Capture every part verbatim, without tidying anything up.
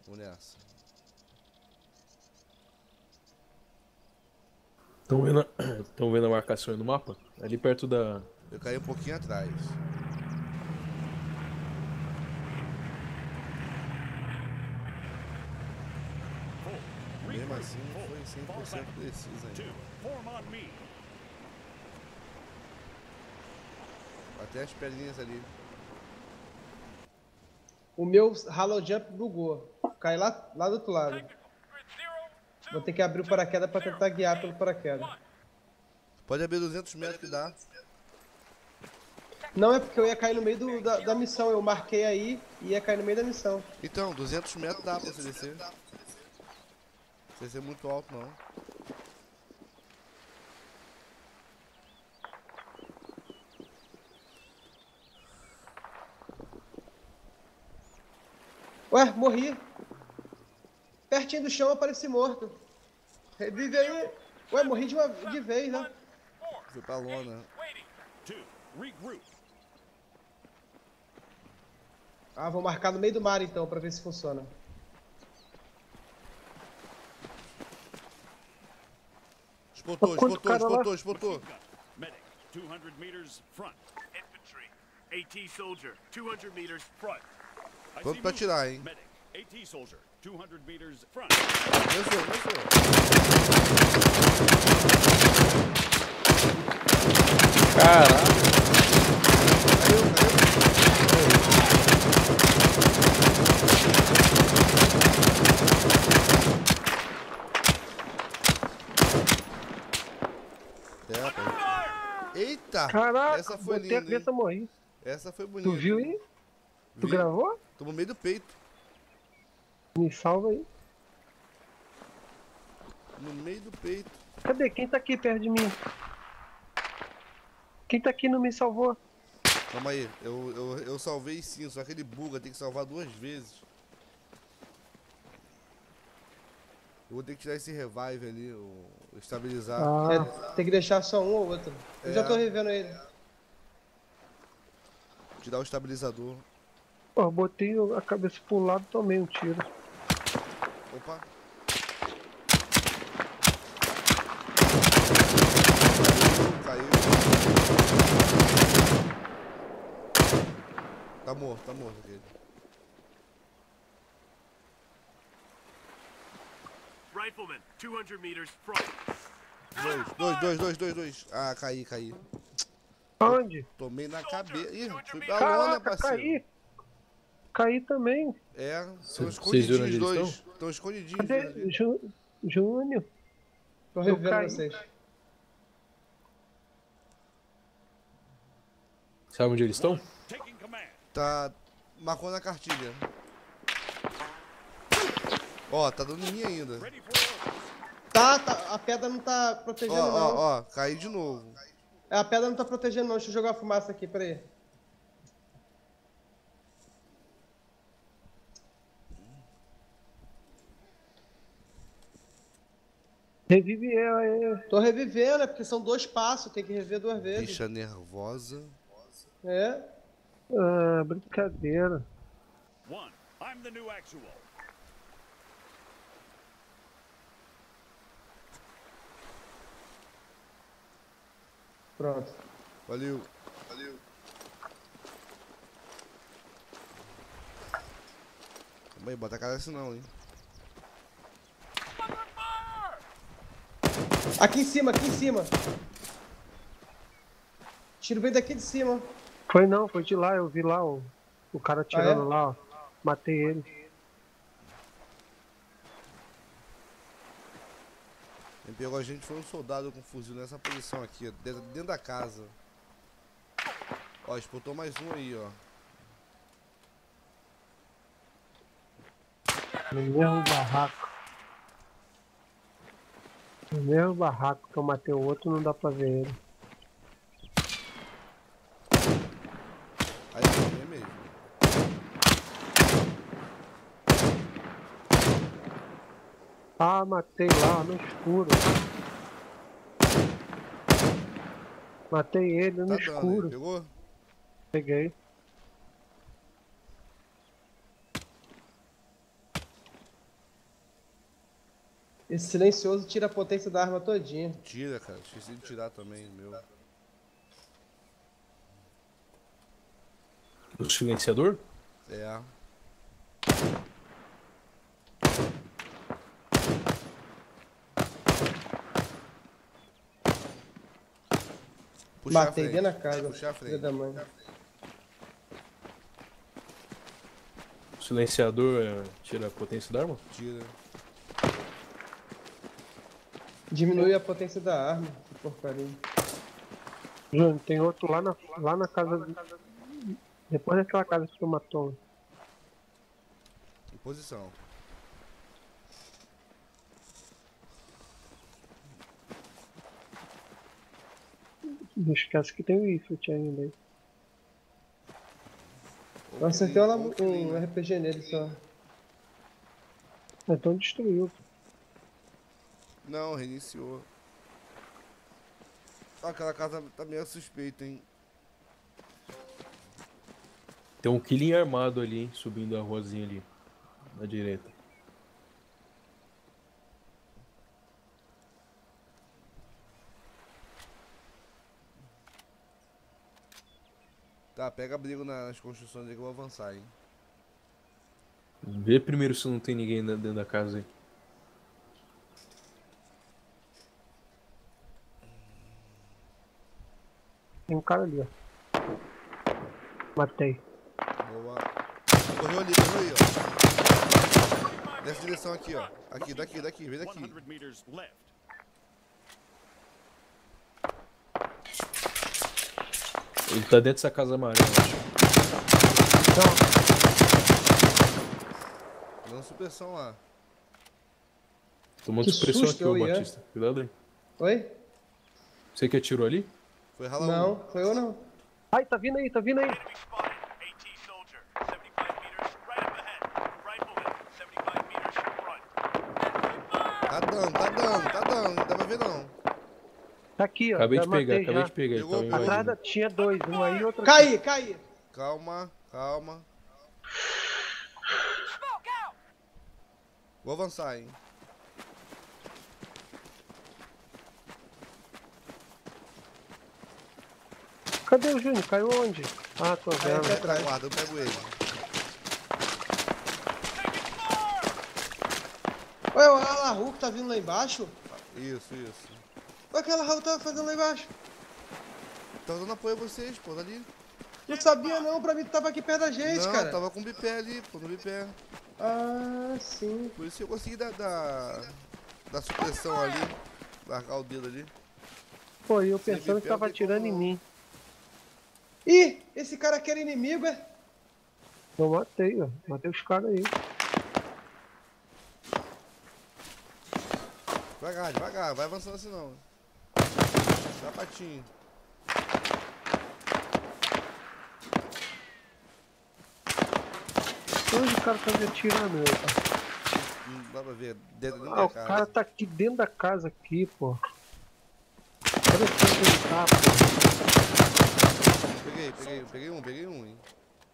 Vamos nessa. Estão vendo, a... Tão vendo a marcação aí no mapa? Ali perto da... Eu caí um pouquinho atrás. Mesmo assim, não foi cem por cento preciso ainda. Até as pedrinhas ali. O meu Hollow Jump bugou. Cai lá, lá do outro lado. Vou ter que abrir o paraquedas para tentar guiar pelo paraquedas. Pode abrir duzentos metros que dá. Não, é porque eu ia cair no meio do, da, da missão. Eu marquei aí e ia cair no meio da missão. Então, duzentos metros dá pra você descer. Não precisa ser muito alto, não. Ué, morri. Pertinho do chão, apareci morto. Revive aí. Ué, morri de, uma, de vez, né? Fui pra lona. Ah, vou marcar no meio do mar então, pra ver se funciona. Espotou, espotou, espotou, espotou. Medic, two hundred meters front. Infantry, AT soldier, two hundred meters front. Pronto pra tirar, hein? Medic, AT soldier, two hundred meters front. Desceu, desceu. Caralho! Caiu, caiu. É, rapaz. Eita! Caraca, essa foi botei a linda, hein? cabeça, morri. Essa foi bonita. Tu viu aí? Tu Vi. gravou? Tô no meio do peito. Me salva aí. No meio do peito. Cadê? Quem tá aqui perto de mim? Quem tá aqui não me salvou? Calma aí, eu, eu, eu salvei sim, só que ele buga, tem que salvar duas vezes. Eu vou ter que tirar esse revive ali, o, o estabilizar. Ah, É, tem que deixar só um ou outro. Eu É. já tô revendo ele. Tirar o estabilizador. pô, botei a cabeça pro lado e tomei um tiro. Opa. Caiu, caiu. Tá morto, tá morto aquele. Rifleman, two hundred meters front. Dois, dois, dois, dois, dois, dois. Ah, caí, caí. Onde? Tomei na cabeça. Ih, fui pra Caraca, lona, parceiro. caí. Caí também. É, Cê- estão vocês viram escondidinhos onde os eles dois. estão? Estão escondidinhos os Cadê? dois ali. Jú- Júnior. Tô Eu revendo caí. vocês. Sabe onde eles estão? Taking command. Tá. Marcou na cartilha. Ó, tá dando em mim ainda. Ready for orders. Tá, tá, a pedra não tá Ó, protegendo não. ó, ó, caí de novo. É, a pedra não tá protegendo não. Deixa eu jogar a fumaça aqui, peraí. Revive ela aí. Tô revivendo, é porque são dois passos, tem que rever duas vezes. Bicha nervosa. É. Ah, brincadeira. One, I'm the new actual. Pronto. Valeu. Valeu. Calma aí, bota a cara assim não, hein. Aqui em cima, aqui em cima. Tiro bem daqui de cima. Foi não, foi de lá, eu vi lá o, o cara atirando Ah, é? lá, ó. Matei ele. Quem pegou a gente foi um soldado com fuzil nessa posição aqui, ó, dentro, dentro da casa. Ó, explotou mais um aí, ó. No mesmo barraco. No mesmo barraco que eu matei o outro, não dá pra ver ele. Aí é mesmo. Ah, matei lá no escuro. Matei ele no Tá dando, escuro. hein? Pegou? Peguei. Esse silencioso tira a potência da arma todinha. Tira, cara. Esqueci de tirar também, meu. O silenciador? É. Puxa a Matei frente. dentro da casa. Puxa a Filha frente. da mãe. O silenciador é, tira a potência da arma? Tira. Diminui a potência da arma. Que porcaria. Júnior, tem outro lá na, lá na casa. Depois daquela casa que tu matou. Em posição. Não esquece que tem o Ifrit ainda aí. Eu acertei uma- Ou clean, um né? R P G nele só. Então destruiu. Não, reiniciou. Ah, aquela casa tá meio suspeita, hein? Tem um killing armado ali, hein? Subindo a ruazinha ali. Na direita. Tá, pega abrigo nas construções aí que eu vou avançar, hein? Vê primeiro se não tem ninguém na- dentro da casa aí. Tem um cara ali, ó. Matei. Boa. Correu ali, correu aí, ó. Nessa direção aqui, ó. Aqui, daqui, daqui, vem daqui. one hundred meters left. Ele tá dentro dessa casa amarela, eu acho. Dando supressão lá. Tomando Que supressão susto, aqui, ô eu ia. Batista. Cuidado aí. Oi? Você que atirou ali? Foi rala Não, um. foi eu não. Ai, tá vindo aí, tá vindo aí. Enemy spotted. AT soldier, seventy-five meters right up ahead. Rifleman, seventy-five meters front. Tá dando, tá dando, tá dando. Não dá pra ver não. Tá aqui, ó. Acabei já de pegar, matei acabei já. de pegar. Ele Pegou, tava pegou. Atrás invadindo. da... tinha dois, um aí e outro aqui. Caí, caí. Calma, calma. Vou avançar, hein? Cadê o Júnior? Caiu onde? Ah, tô Caiu vendo. aqui atrás. Guarda, eu pego ele. Olha, olha lá, a Hulk tá vindo lá embaixo. Isso, isso. Olha aquela Hulk tava fazendo lá embaixo. Tá dando apoio a vocês, pô, tá ali. Não sabia não, pra mim tu tava aqui perto da gente, não, cara. tava com o bipé ali, pô, no bipé. Ah, sim. Por isso que eu consegui dar, dar, dar supressão ali. Largar o dedo ali. Pô, e eu Sem pensando que bipé não tava tem como atirando em não. mim. Ih, esse cara aqui era inimigo, é? Eu matei, ó. Matei os caras aí. Devagar, devagar, vai avançando assim não. Sapatinho. Onde o cara tá me atirando, meu? Não dá pra ver. Dentro, dentro Ah, da o casa. cara tá aqui dentro da casa aqui, pô. Olha onde ele tá, pô. Peguei, peguei, peguei um, peguei um, hein.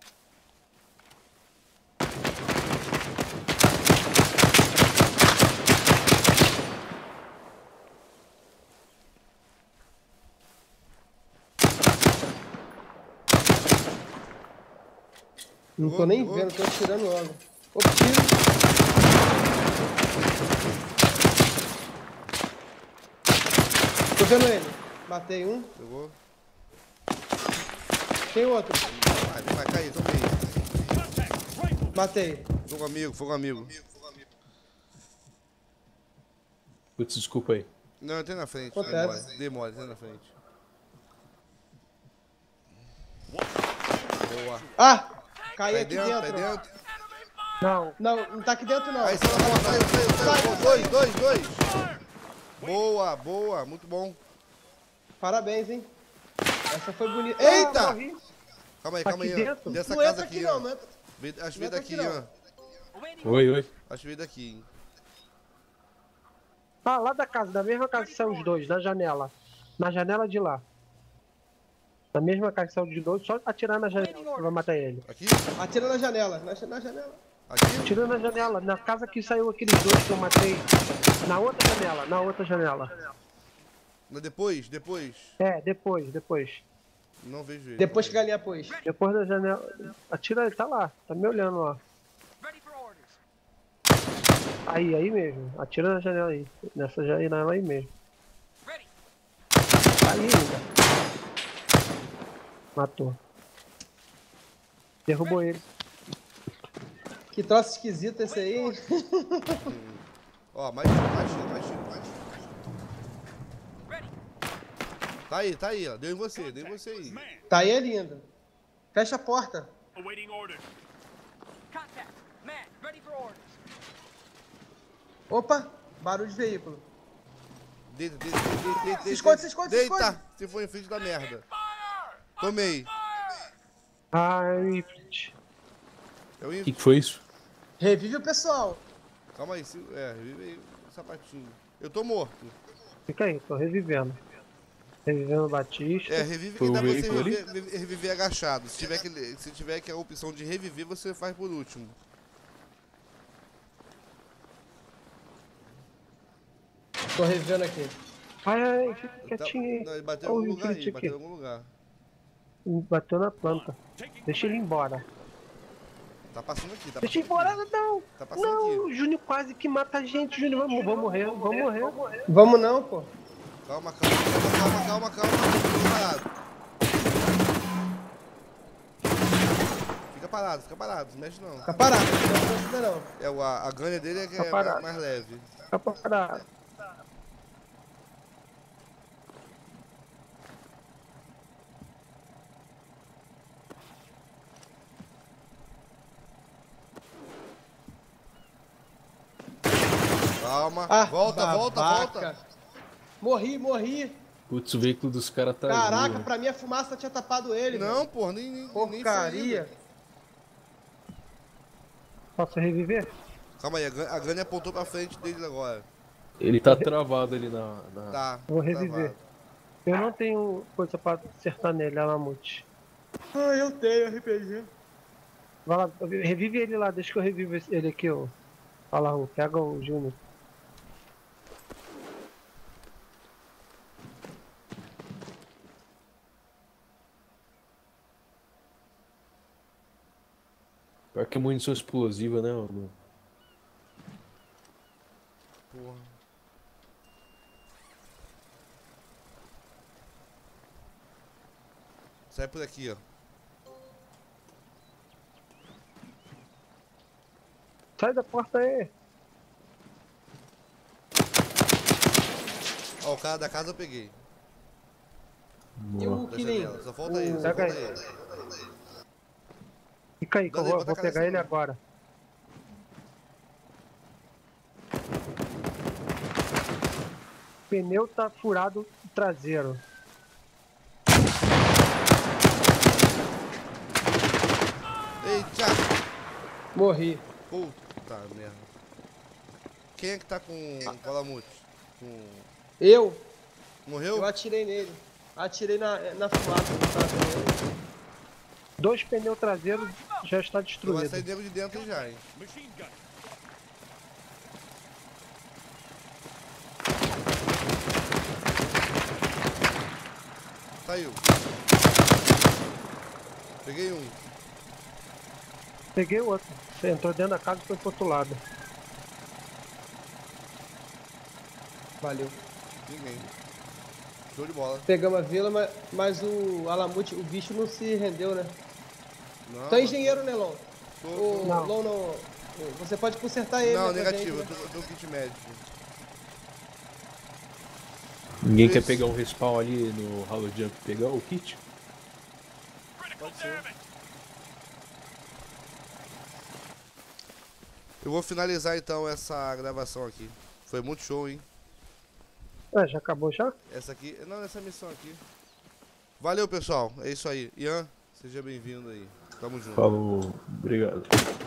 Não tô Pegou, nem pegou? vendo, tô atirando logo. Ô, tiro. Tô vendo ele. Matei um. Pegou. Tem outro. Vai, vai cair, tomei. Matei. Fogo amigo, fogo amigo. Putz, desculpa aí. Não, tem na frente. Acontece. Dei mole, tem na frente. Boa. Ah! Caí Cai aqui dentro, dentro. cai dentro. Não, Não, não tá aqui dentro não. Aí, saiu na porta, saiu, saiu, saiu. Saiu, Dois, dois, dois. Boa, boa, muito bom. Parabéns, hein? Essa foi bonita. Ah, Eita! morri. Calma aí, Tá calma aí. aqui ó. dentro? Dessa Não casa entra aqui aqui, não, ó. não entra. Veio- Acho que Não veio entra daqui, aqui, ó. Oi, oi. Acho que veio daqui, hein. Ah, lá da casa, da mesma casa que saiu os dois, da janela. Na janela de lá. Na mesma casa que saiu os dois, só atirar na janela, você vai matar ele. Aqui? Atira na janela. Na, na janela. Aqui? Tirando na janela, na casa que saiu aqueles dois que eu matei. Na outra janela, na outra janela. Não, depois, depois. É, depois, depois. Não vejo ele. Depois que calma galinha pôs. Depois da janela. Atira ele, tá lá, tá me olhando, ó. Aí, aí mesmo. Atira na janela aí. Nessa janela aí mesmo. Aí ainda. Matou. Derrubou ele. Que troço esquisito esse aí, hein? aí. Ó, mais tiro, mais tiro, mais tiro, mais tiro. Tá aí, tá aí, ó. Deu em você, deu em você aí. Man, Tá aí, é lindo. Fecha a porta. awaiting orders. Contact. Man, ready for orders. Opa, barulho de veículo. Deita, deita, deita, deita, deita. Se esconde, se esconde, se Deita! esconde. Se for em frente da merda. Tomei. Ai, Eu O ia... que, que foi isso? Revive o pessoal. Calma aí, se... é, revive aí o sapatinho. Eu tô morto. fica aí, tô revivendo. Revivendo o Batista. É, revive Foi que o dá pra você veículo ali? reviver, reviver agachado. Se tiver, que, se tiver que a opção de reviver, você faz por último. Tô revivendo aqui. Ai, ai, fica Tá- quietinho aí. Não, ele bateu em Olha algum o lugar aí, Infinity bateu em aqui. algum lugar. Bateu na planta. Deixa ele ir embora. Tá passando aqui, tá Deixa ele passando embora, aqui. não. Tá passando Não, aqui. o Júnior quase que mata a gente, Júnior. Vamos, vamos morrer, vamos morrer. Vamos não, pô. Calma, calma, calma, calma, calma, calma. Fica parado. Fica parado, fica parado, não mexe não. Fica parado, não precisa não. É, o- a, a ganha dele é que Fica é parado. mais leve. Fica parado. Calma, Ah, volta, volta, babaca. volta. Morri, morri. Putz, o veículo dos caras tá Caraca, ali, né? pra mim a fumaça tinha tapado ele. Não, velho. pô, nem, nem, nem Porcaria. foi Posso reviver? ainda. Calma aí, a Gun- a Gunny apontou pra frente dele agora. Ele tá travado ali na... na... Tá. Vou tá reviver. travado. Eu não tenho coisa pra acertar nele, Alamute. Ah, eu tenho R P G. Vai lá, revive ele lá, deixa que eu revivo esse- ele aqui, ó. Fala, Ru, pega o Júnior. Pior que é munição explosiva, né, mano? Porra. Sai por aqui, ó. Sai da porta aí. Ó, o cara da casa eu peguei. E o Da Killing? janela. Só falta ele, só Pega falta aí. ele. Fica aí, que eu Dá vou, daí, bota vou a cara pegar assim, ele ó. agora. O pneu tá furado traseiro. Eita! Morri. Puta merda. Quem é que tá com o Alamute? Com... Eu? Morreu? Eu atirei nele. Atirei na, na fumaça. Não tava vendo ele. Dois pneus traseiros já está Vai destruído. sair nego de dentro já, hein? Machine gun. Saiu. Peguei um. Peguei o outro. Você entrou dentro da casa e foi pro outro lado. Valeu. Ninguém. Show de bola. Pegamos a vila, mas, mas o Alamute, o bicho não se rendeu, né? Não, Tu é engenheiro, né, Lon? Tô, O tô... Não. Lon não. Você pode consertar ele. Não, né, pra negativo. gente, Eu né? tô, tô kit médico. Ninguém quer Esse- pegar um respawn ali no Halo Jump e pegar o kit? Critical Pode ser. damage. Eu vou finalizar então essa gravação aqui. Foi muito show, hein? Ah, já acabou já? Essa aqui. Não, essa missão aqui. Valeu, pessoal. É isso aí. Ian, seja bem-vindo aí. Tamo junto. Falou, obrigado.